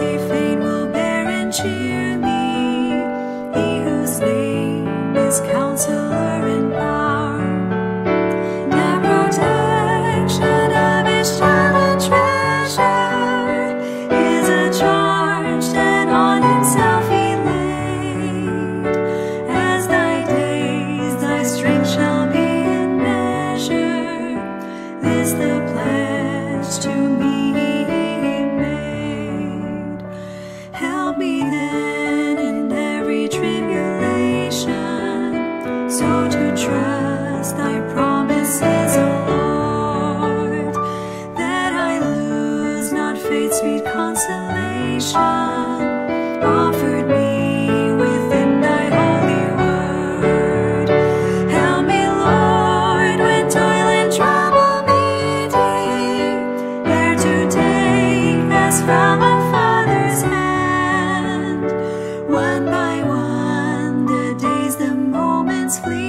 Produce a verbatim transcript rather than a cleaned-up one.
mercy fain will bear and cheer me, he whose name is Counselor in Power, the protection of his child and treasure is a charge that on himself he laid. As thy days, thy strength shall be in measure, this the pledge to me made. Help me then in every tribulation, so to trust thy promises, O Lord, that I lose not faith's sweet consolation, offered me within thy holy word. Help me, Lord, when toil and trouble meet me, there to take as from a father's hand, one by one the days, the moments flee.